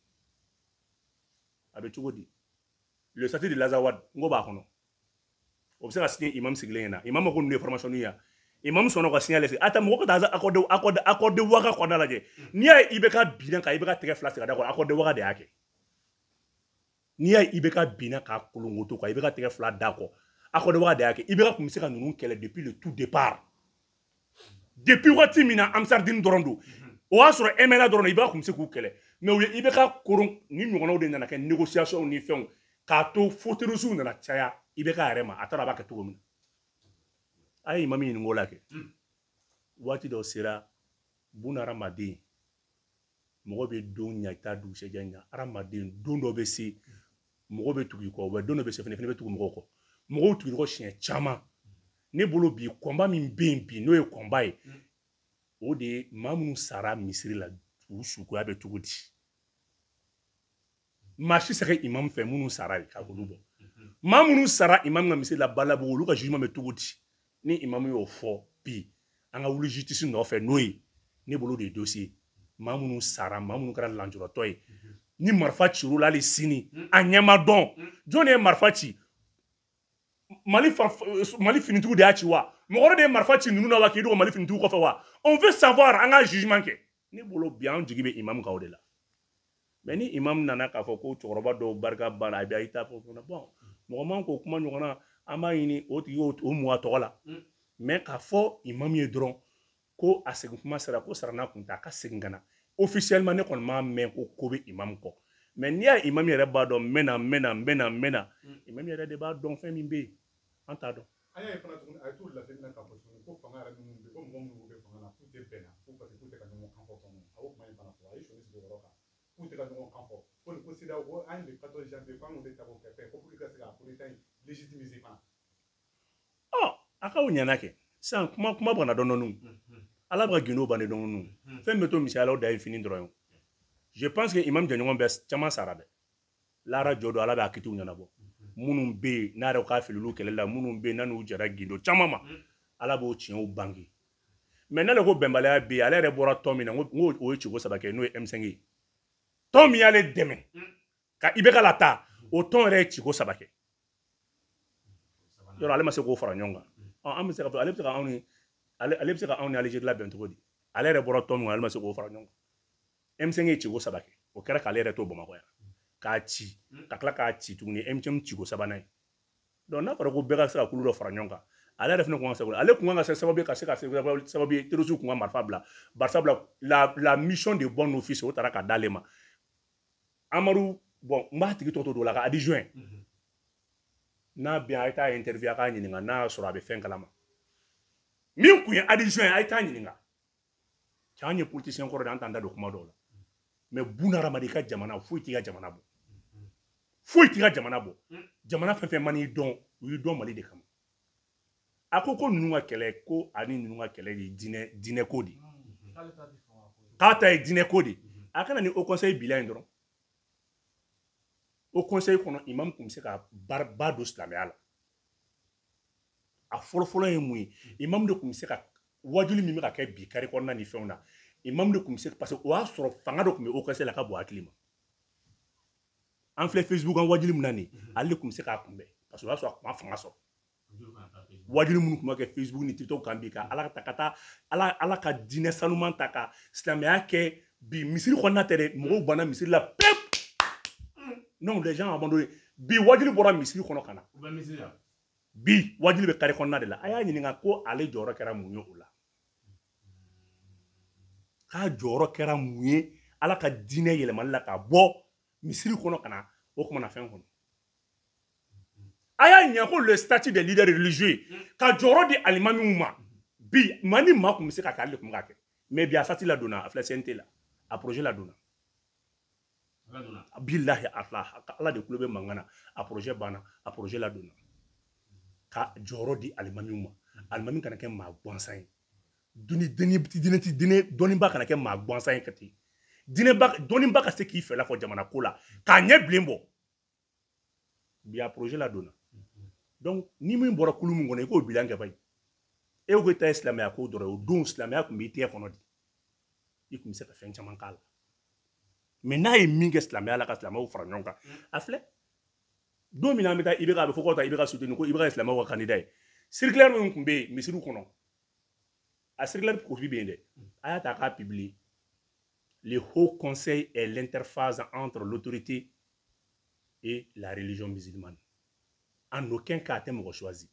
a bɛ cogo di le statut de l'Azawad n ko b'a kɔnɔ o bɛ se ka signer imam sigilen ɲɛna imam ko ninnu ye formation ye imam sɔnna ka signaler a ta mɔgɔ ka taa Accordé Accordé Accordé Ouaga kɔnɔna lajɛ n'i y'a ye I B K binna ka I B K tɛgɛ fila sigi ka da kɔrɔ Accordé Ouaga de y'a kɛ n'i y'a ye I B K binna k'a kolongoto ka I B K tɛgɛ fila da kɔ Accordé Ouaga de y'a kɛ I B K tun bɛ se ka ninnu kɛlɛ depuis le tout départ depuis waati min na Amsardine dɔrɔn don o y'a sɔrɔ M N A dɔrɔn I B K tun bɛ se k'u kɛlɛ mais u ye I B K koron ni ɲɔgɔnnaw de nana kɛ négociation ni fɛnw k'a to faux terroristes nana caya I B K yɛrɛ ma a taara a b'a kɛ cogo min na a ye imam ɲininka o la kɛ waati dɔ sera buna hadamaden mɔgɔ bɛ don ɲa i t'a dugusɛjɛ ɲa hadamaden don dɔ bɛ se mɔgɔ bɛ tugu i kɔ wa don dɔ bɛ se fɛnɛ fɛnɛ bɛ tugu mɔgɔw kɔ mɔgɔw tugu i kɔ siɲɛ caman ne bolo bi kɔnba min bɛ yen bi n'o ye kɔnba ye o de ye maa minnu sara misiri la u suguya bɛ cogo di maa si sɛgɛ imam fɛ minnu sara ye ka olu bɔ maa minnu sara imam ka misiri la balabu olu ka jugement bɛ cogo di ni imam y'o fɔ bi an ka wuli justice nɔfɛ n'o ye ne bolo de ye dossier maa minnu sara maa minnu kɛra lanjuratɔ ye ni marifa cir'u la hali sini a ɲɛ ma dɔn jɔn de ye marifa ci mali mali finitigiw de y'a ci wa mɔgɔ de ye marifa ci ninnu na wa k'i dogo mali finitigiw kɔfɛ wa on veut savoir an ka jugement kɛ ne bolo bi an jigi bɛ imam kan o de la mais ni imam nana k'a fɔ ko cɛkɔrɔba dɔw barika banna a bɛ a y'i ta fɔ bon mɔgɔ man k'o kuma ɲɔgɔn na an b'a ɲini o tigi o mu a tɔgɔ la mais k'a fɔ imam ye dɔrɔn ko a segin kuma sera ko sara n'a kun tɛ a ka segin ka na officiellement ne kɔni m'a mɛn ko ko bɛ imam kɔ mais n'i y'a imam yɛrɛ b'a dɔn n bɛ na n bɛ na n bɛ na n bɛ na imam yɛrɛ de b'a dɔn fɛn min bɛ yen an t'a dɔn. an y'a ye fana tuguni a ye t'o lase na k'a fɔ tuguni ko fanga yɛrɛ minnu bɛ ko mɔgɔ minnu bɛ fanga na k'u tɛ bɛn na ko parce que k'u tɛ ka ɲɔgɔn kan fɔ fanga a y'o kuma in fana fɔ a ye sɔnni sigi o yɔrɔ kan k'u tɛ ka ɲɔgɔn kan fɔ ko ni ko sida ko an ye le quatorze janvier k'an y'o de ta k'o kɛ fɛn ko pour que ka se ka coup d'état in légitimiser fana. ɔ a k'aw ɲɛna kɛ sisan kuma kuma bana dɔn dɔɔni ala bɛ ka gindo ban de dɔn dɔɔni fɛn bɛ to misaliya o da ye fini dɔrɔn ye je pense que imam jɛɲɔgɔn bɛ caman sara dɛ lara jɔ don ala bɛ a kitiw ɲɛnabɔ minnu bɛ yen n'a yɛrɛ k'a fililiw kɛlɛ la minnu bɛ yen n'a n'u jara gindo caman ma ala b'o tiɲɛw bange mais n'ale ko bɛnbaliya bɛ yen ale yɛrɛ bɔra tɔn min na n ko o ye ciko saba kɛ n'o ye M cinq ye tɔn min y'ale dɛmɛ ka I B K la ta o tɔn yɛrɛ ye ciko saba kɛ yɔrɔ ale ma se k'o fara ɲɔgɔn kan an bɛ se ka fɔ ale bɛ se ka anw ni ale bɛ se ka anw ni Aligérie labɛn cogo di ale yɛrɛ bɔra tɔn min na ale ma se k'o fara ɲɔgɔn kan M cinq ye ciko saba kɛ o kɛra k'ale yɛrɛ to Bamakɔ yan k'a ci ka tila k'a ci tuguni M cinq ciko sabanan ye donc n'a fɔra ko bɛɛ ka se ka kulu dɔ fara ɲɔgɔn kan ale yɛrɛ fana kun ka se ale kun ka se sababu ye ka se ka se sababu ye terroristes kun ka marifa bila barisabula la la mission de bon office o taara ka d'ale ma Amadu bon n b'a tigi tɔgɔ to dɔw la ka adjoint n'a bɛ a ye taa interview a k'a ɲininka n'a y'a sɔrɔ a bɛ fɛn kalama min kun ye adjoint a ye taa ɲininka cɛ an ye politicien kɔrɔ de an t'an da don kuma dɔw la mais bunahadamaden ka jamana foyi t'i ka jamana bɔ foyi t'i ka jamana bɔ jamana fɛn fɛn man'i dɔn u y'i dɔn Mali de kama a ko ko ninnu ka kɛlɛ ko ani ninnu ka kɛlɛ de ye diinɛ diinɛ ko de k'a ta ye diinɛ ko de a kana ni Haut Conseil bila yen dɔrɔn Haut Conseil kɔnɔ imam kun bɛ se ka ba don silamɛya la a fɔlɔfɔlɔ ye mun ye imam de kun bɛ se ka wajuli min bɛ ka kɛ bi kari kɔnɔna ni fɛnw na imam de kun bɛ se parce que o y'a sɔrɔ fanga dɔ kun bɛ Haut Conseil la ka bɔ hakili ma an filɛ Facebook kan wajuli min na nin ale de kun bɛ se k'a kunbɛn parce que o y'a sɔrɔ a kun ma fanga sɔrɔ wajuli minnu kun bɛ kɛ Facebook ni TikTok kan bi ka ala ta ka taa ala ala ka diinɛ sanuman ta ka silamɛya kɛ bi misiri kɔnɔna tɛ dɛ mɔgɔw banna misiri la pep non les gens abandonné bi wajuli bɔra misiri kɔnɔ ka na bi wajuli bɛ kari kɔnɔna de la a y'a ɲininka ko ale jɔyɔrɔ kɛra mun ye o la k'a jɔyɔrɔ kɛra mun ye ala ka diinɛ yɛlɛmali la ka bɔ misiri kɔnɔ ka na o kumana fɛn kɔnɔ a y'a ɲɛ ko le statut des leaders religieux ka jɔyɔrɔ di alimamiw ma bi maa ni maa kun bɛ se ka kɛ ale de kun bɛ ka kɛ mais bi a statut ladonna a filɛ C N T la a projet ladonna bilahi ala de kulo bɛ mankan na a projet banna a projet ladonna ka jɔyɔrɔ di alimamiw ma alimami kana kɛ maa gansan ye duni deni dinɛ ti dinɛ dɔnniba kana kɛ maa gansan ye ka ten dinɛba dɔnniba ka se k'i fɛla fɔ jamana ko la k'a ɲɛ bilen bɔ bi a projet ladonna donc ni min bɔra kulu min kɔnɔ i k'o bilan kɛ bayi e ko i ta ye silamɛya ko dɔrɔn o don silamɛya kun b'i tɛgɛ kɔnɔ de i kun bɛ se ka fɛn caman k'a la mais n'a ye min kɛ silamɛya la ka silamɛw fara ɲɔgɔn kan a filɛ don min na an bɛ taa I B K a bɛ fɔ k'aw ta I B K soutenir ko I B K ye silamɛw ka candidat ye circulaire min kun bɛ yen misiriw kɔnɔ a circulaire copie bɛ yen dɛ a y'a ta k'a publier le Haut Conseil est l'interface entre l'autorité et la religion musulmane. En aucun cas, tu m'as choisi.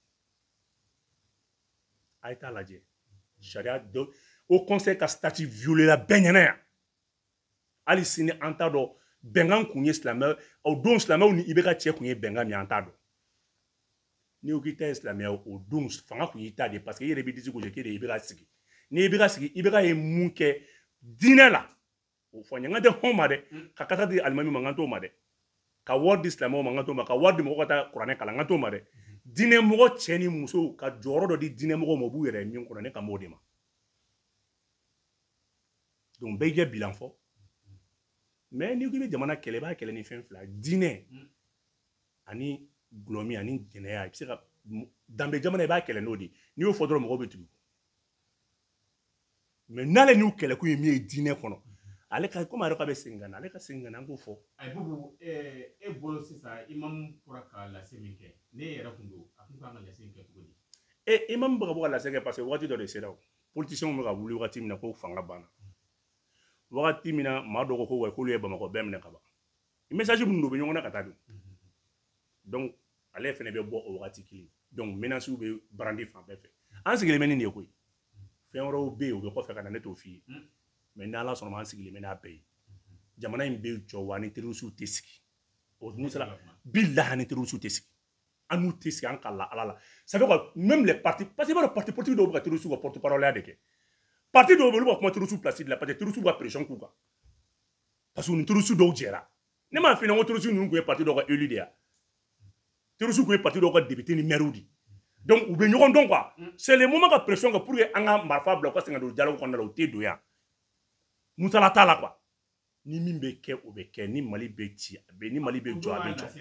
Aïta la djé. Charia de au conseil ka statut violé la benyana. Ali sini antado bengan kunye islamel au don islamel ni ibeka tche kunye bengan mi antado. Ni okita islamel au don fanga kunye tade parce que yere bi disi ko je kede ibeka sigi. Ni ibeka sigi ibeka e munke dine la. O fanya ngade homa de kakata di alimami manganto ma de. ka wari di silamɛw ma n ka t'o ma ka wari di mɔgɔ ka taa kuranɛ kalan n ka t'o ma dɛ diinɛmɔgɔ cɛ ni muso ka jɔyɔrɔ dɔ di diinɛmɔgɔw ma u b'u yɛrɛ min kɔnɔ ne ka m'o de ma donc bɛɛ jɛ bilan fɔ mais n'i ko i bɛ jamana kɛlɛ i b'a kɛlɛ ni fɛn fila diinɛ ani gulɔmi ani jɛnɛya i bɛ se ka danbe jamana i b'a kɛlɛ n'o de n'i y'o fɔ dɔrɔn mɔgɔw bɛ tugu mais n'ale n'u kɛlɛkun ye min ye diinɛ kɔnɔ ale ka komi a yɛrɛ ka bɛ segin ka na ale ka segin ka na an k'o fɔ. ayi bubu e bolo sisan imamu bɔra ka lase min kɛ ne yɛrɛ kun don a kun kan ka lase in kɛ cogo di. e imamu bɛ ka bɔ ka lase kɛ parce que wagati dɔ de sera o politiciens bɛ ka wuli wagati min na ko fanga banna wagati min na maa dɔw ko ko wa k'olu ye bamakɔ bɛɛ minɛ ka ban message minnu don u bɛ ɲɔgɔn na ka taa don donc ale fana bɛ bɔ o wagati kelen donc menaces bɛ barandi fan bɛɛ fɛ an sigilen bɛ nin de ye koyi fɛn wɛrɛw bɛ yen u bɛ kɔfɛ ka na ne t'o f'i ye mais n'ala sɔnna ma an sigilen bɛ n'a bɛɛ ye jamana in bɛ jɔ wa ni terroriste tɛ sigi o dun sera billahi ni terroriste tɛ sigi an n'u tɛ sigi an ka la ala la ça fait que même les partis parce que i b'a dɔn parti politique dɔw bɛ ka terroriste ka porte parole ya de kɛ parti dɔw bɛ olu b'a kuma terroriste place de la parce que terroriste ka pression k'u kan parce que u ni terroriste dɔw jɛra ne m'a f'i ɲɛna ko terroriste ninnu tun ye parti dɔw ka élu de ya terroriste tun ye parti dɔw ka député ni maire di donc u bɛ ɲɔgɔn dɔn quoi c'est le moment ka pression kɛ pour que an ka marifa bila u ka sɛgɛn don dialogue kɔnɔna la u tɛ don yan musala t'a la quoi ni min bɛ kɛ o bɛ kɛ ni mali bɛ ci a bɛ ni mali bɛ jɔ a bɛ jɔ.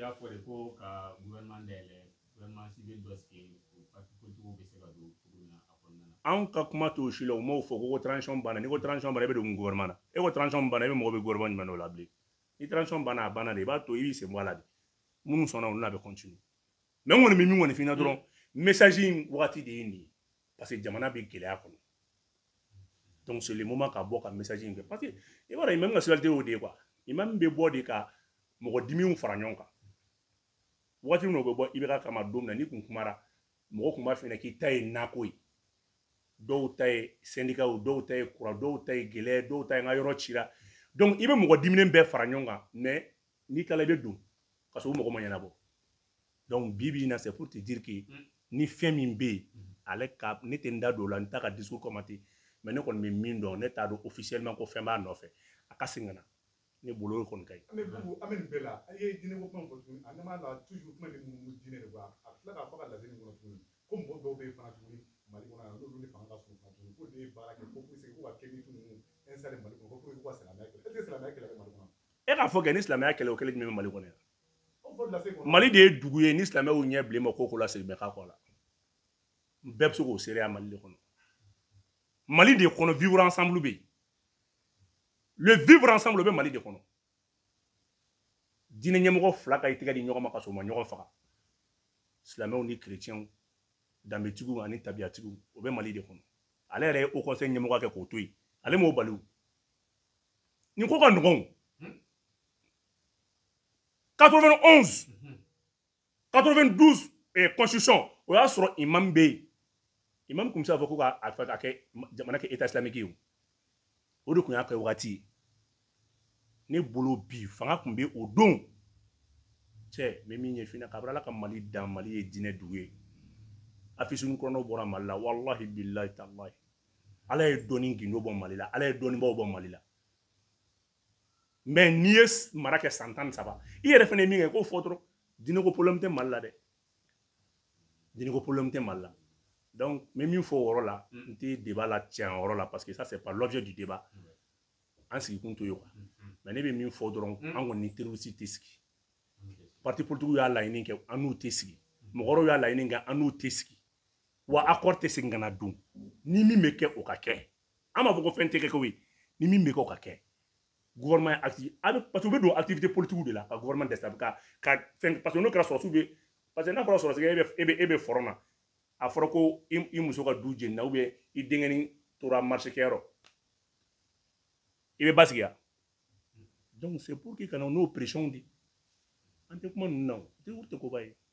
anw ka kuma t'o si la u m'o fɔ ko transition banna ni ko transition banna i bɛ don gouvernement na e ko transition banna i bɛ mɔgɔ bɛ gouvernement jumɛn o la bilen ni transition banna a banna de i b'a to i b'i sen bɔ a la de minnu sɔnna olu la bɛ continuer mais n kɔni bɛ min kɔni f'i ɲɛna dɔrɔn message in wagati de ye nin ye parce que jamana bɛ gɛlɛya kɔnɔ. Donc c'est le moment ka bɔ ka message in kɛ parce que i b'a dɔn imam ka sirate o de ye quoi imam bɛ bɔ de ka mɔgɔ dimiw fara ɲɔgɔn kan waati min na o bɛ bɔ i bɛ ka kama don min na n'i kun kumara mɔgɔ kun b'a f'i ɲɛna k'i ta ye nako ye dɔw ta ye syndicat o dɔw ta ye kura dɔw ta ye gɛlɛya dɔw ta ye n ka yɔrɔ cira donc i bɛ mɔgɔ diminen bɛɛ fara ɲɔgɔn kan mais n'i tilala i bɛ don ka sɔrɔ o mɔgɔ ma ɲɛnabɔ donc bi bi in na c'est pour te dire que ni fɛn min bɛ yen ale ka ne tɛ n da don o la n t'a ka discours commenter mais ne kɔni bɛ min dɔn ne t'a dɔn officiellement ko fɛn b'a nɔfɛ a ka segin ka na ne bolo o kɔni ka ɲi. an bɛ bugu an bɛ nin bɛɛ la a ye diinɛ ko kuma fɔ tuguni a nama la toujours kuma de mun diinɛ de b'a a tila k'a fɔ ka lase nin kɔnɔ tuguni ko mɔgɔ dɔw bɛ yen fana tuguni mali kɔnɔ yan n'olu ni fanga ka surun fana tuguni k'o de ye baara kɛ ko pour que ko ka kɛ ni ninnu installé mali kɔnɔ ko pour que ko ka silamɛya kɛlɛ est ce que silamɛya kɛlɛ bɛ mali kɔnɔ. e k'a fɔ kɛ ni silamɛya kɛlɛ o kɛlɛ jumɛn bɛ mali kɔnɔ yan mali de ye dugu ye ni silamɛw ɲɛ bilen ma ko ko la segin bɛ k'a kɔ la bɛɛ bɛ se k'o seereya mali de kɔnɔ. Mali de kɔnɔ vivre ensemble bɛ yen le vivre ensemble bɛ Mali de kɔnɔ diinɛ ɲɛmɔgɔ fila ka i tɛgɛ di ɲɔgɔn ma ka sɔrɔ u ma ɲɔgɔn faga silamɛw ni chrétiens danbetigiw ani tabiyatigiw o bɛ Mali de kɔnɔ ale yɛrɛ ye haut conseil ɲɛmɔgɔ kɛ k'o to yen ale m'o bali nin ko ka nɔgɔn quatre-vingt-onze quatre-vingt-douze constitution o y'a sɔrɔ imam bɛ yen imam kun bɛ se k'a fɔ ko k'a fɛ ka kɛ jamana kɛ état islamique ye o de kun y'a kɛ wagati ye ne bolo bi fanga kun bɛ o don cɛ n bɛ min ɲɛf'i ɲɛna kabini ala ka mali dan mali ye diinɛ dugu ye afisini kɔnɔnaw bɔra mali la walahi bilahi talahi ala ye dɔnni gindo bɔ mali la ala ye dɔnnibaw bɔ mali la mais n'i ye mara kɛ san tan ni saba i yɛrɛ fana ye min kɛ k'o fɔ dɔrɔn diinɛ ko problème tɛ mali la dɛ diinɛ ko problème tɛ mali la. Donc, même il faut voir là, on te débat là, tiens, là, parce que ça, c'est pas l'objet du débat. En ce qui compte, mais ne il faut donc, on est terroriste teski. Parti politique, il y a la ligne qui est en nous teski. Moro, il y a la ligne qui est en nous teski. Ou accord teski ngana dum. Ni mi meke au kake. Ama voko fin teke kowe. Ni mi meke au kake. Gouvernement actif. Parce que vous avez activité politique de là, le gouvernement déstabilisé. Parce que nous, grâce à ça, parce que nous, grâce à ça, il y a forum. A fɔra ko i muso ka du jeni na ou bien i denkɛni tora marché kɛyɔrɔ i bɛ basigi ya donc c'est pour que kana n'o pression di an tɛ kuma ninnu na o tɛ tɛ koba ye.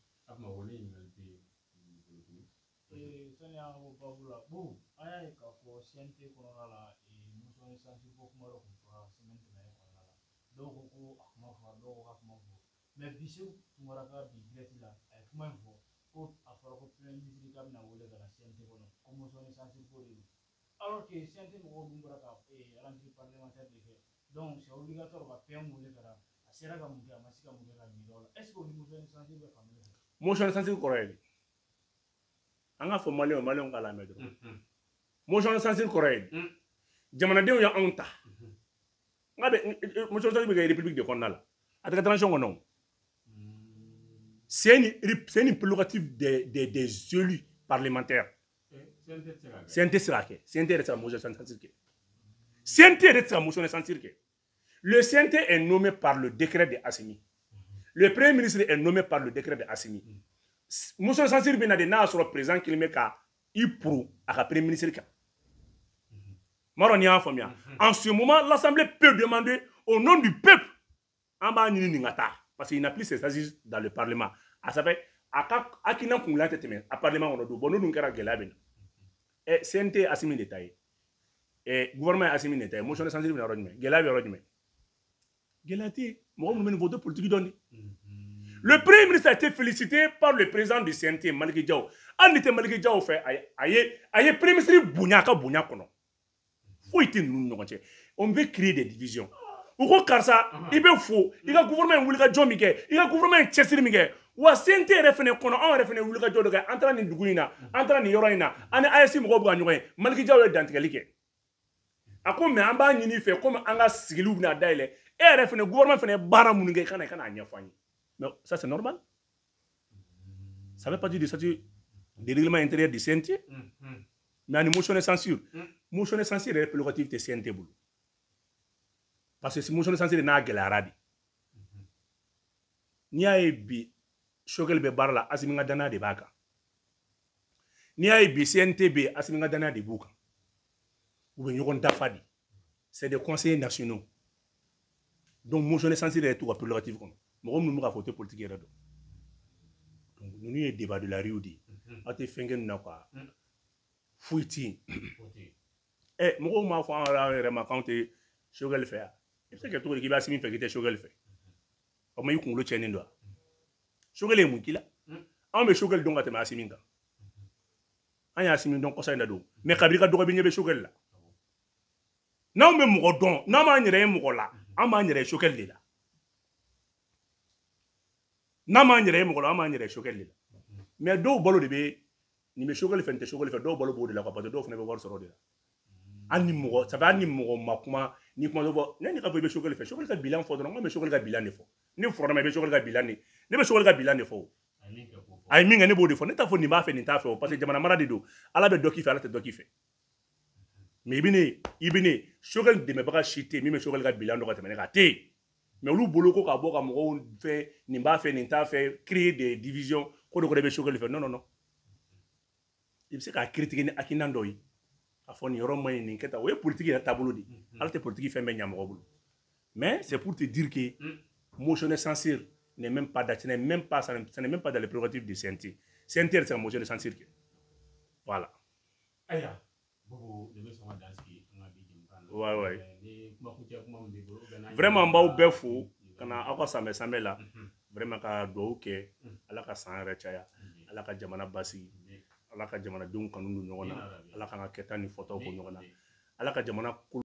sani an ko babu la bon an y'a ye k'a fɔ C N T kɔnɔna la muso ni sansi ko kuma dɔ tun fɔra semaine tɛmɛnen kɔnɔna la dɔw ko ko a kuma fɔra dɔw ko k'a kuma fɔ mais bi Seku Tunkara bi direct la a ye kuma in fɔ. Ko a fɔra ko premier ministre ka bɛna wele ka na C N T kɔnɔ ko muso ni sansi ko de don alors que C N T mɔgɔw dun bɔra ka rentrée parlementaire de kɛ donc c'est obligatoire ka P M wele ka na a C sera ka mun kɛ a ma se ka mun kɛ ka ɲɛ dɔ la est ce que o ni motion de censure bɛ fan kelen fɛ motion de censure kɔrɔ ye di an ka fɔ maliyɛnw maliyɛnw k'a lamɛn dɔrɔn motion de censure kɔrɔ ye di jamanadenw ye anw ta n ka bɛ motion de censure bɛ kɛ république de kɔnɔna la a tɛ kɛ transition kɔnɔ o c'est une c'est une prérogative des des des élus parlementaires C N T sera kɛ C N T yɛrɛ sera motion de censure kɛ C N T yɛrɛ sera motion de censure kɛ le C N T est nommé par le décret de Assimi. Le Premier ministre est nommé par le décret de Assimi. Motion de censure bina de n'a sɔrɔ président kelen bɛ ka i pour à ka Premier ministre kan. Maro ni y'a faamuya. En ce moment, l'Assemblée peut demander au nom du peuple an b'a ɲini nin ka taa parce qu'il n'a plus ses assises dans le Parlement. A savoir a ka hakilina kungilan tɛ tɛmɛ a Parlement kɔnɔ don bon n'o dun kɛra gɛlɛya bɛ na. Ɛ C N T Assimi de ta ye. Ɛ gouvernement Assimi de ta ye. Motion de censure bina yɔrɔ jumɛn? Gɛlɛya bɛ yɔrɔ jumɛn? Gélati, le premier ministre a été félicité par le président du C N T, Maliki Diaw. En était Maliki Diaw fait, aïe, aïe, premier ministre Bounyaka Bounyakono. Faut y tenir, on veut créer des divisions. Ou quoi, car ça, il est faux. Il y a gouvernement Wulga Jomike, il y a gouvernement Chessir Mike. Ou à C N T refene kono, on refene Wulga Jodoga, entrant in Duguina, entrant in Yoraina, en A S M Roboanoé, Maliki Diaw est d'Antikalike. A comme un ban ni fait comme un sigilou na daile. Et le gouvernement fait bara munige kana kana nyafani. Mais ça c'est normal. Ça veut pas dire de statut des règlements intérieurs du C N T. Mais une motion de censure. Motion de censure est prérogative de C N T boulot. Parce que si motion de censure est na gelaradi. Ni a bi shogel be barla asiminga dana de baka. Ni a bi C N T B asiminga dana de buka. Ou bien yon dafadi. C'est des conseillers nationaux. Donc motion de censure est tout à prérogative comme moi nous nous voter politique et donc nous y débat de la rue dit a te fengen na quoi fouiti eh moi ma fa vraiment quand tu chogel fait c'est que tout qui va simi fait que tu chogel fait o mai kun lo cheni ndo chogel e munkila an be chogel donc atema asiminga an ya asimin donc ko sa ndado mais kabiri ka dogo bi nyebe chogel la non me mo don na ma nyere mo la an b'a yɛrɛ sokɛli de la n'a m'an yɛrɛ mɔgɔ la an b'an yɛrɛ sokɛli de la mais dɔw balo de bɛ nin bɛ sokɛli fɛ nin tɛ sokɛli fɛ dɔw balo b'o de la parce que dɔw fana bɛ wari sɔrɔ o de la an ni mɔgɔ ça fait an ni mɔgɔ ma kuma ni kuma dɔ fɔ ne ni ka fɔ i bɛ sokɛli fɛ sokɛli ka bilan fɔ dɔrɔn n ko bɛ sokɛli ka bilan de fɔ ne fɔra ma i bɛ sokɛli ka bilan de ne bɛ sokɛli ka bilan de fɔ a ye min kɛ ne b'o de fɔ ne t'a fɔ nin b'a fɛ nin t'a fɛ o parce que jamana mara de don ala bɛ dɔ k'i fɛ ala tɛ dɔ k'i fɛ mais ibine ibine sokɛli dɛmɛbaga si tɛ min bɛ sokɛli ka bilan dɔ ka tɛmɛ ne kan a tɛ yen mais olu bolo ko ka bɔ ka mɔgɔw fɛ nin b'a fɛ nin t'a fɛ créer des divisions ko de ko de bɛ sokɛli fɛ non non non i bɛ se k'a critiquer ni hakilina dɔ ye a fɔ nin yɔrɔ man ɲi nin kɛ tan o ye politique yɛrɛ taabolo de ye ala tɛ politique fɛn bɛɛ ɲɛ mɔgɔ bolo mais c'est pour te dire que motion de censure n'est même pas ce n'est même pas ça n'est même pas dans les prérogatives du C N T C N T c'est une motion de censure voilà aya bobo de be soma danski nga bi jim kan ouais ouais ni kuma ku ci kuma mu bi vraiment mbaw bɛɛ fo kana aw ka samɛ samɛ la vraiment ka duwawu kɛ ala ka san yɛrɛ caya ala ka jamana basigi ala ka jamanadenw kanu don ɲɔgɔn na ala ka kɛta ni fɔtaw ko ɲɔgɔn na ala ka jamana